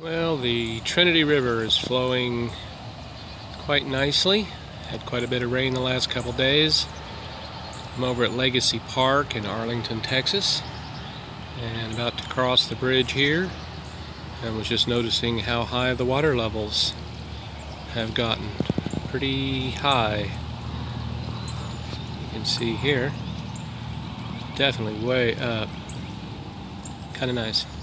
Well, the Trinity River is flowing quite nicely. Had quite a bit of rain the last couple days. I'm over at Legacy Park in Arlington, Texas, and about to cross the bridge here. And was just noticing how high the water levels have gotten. Pretty high. You can see here. Definitely way up. Kind of nice.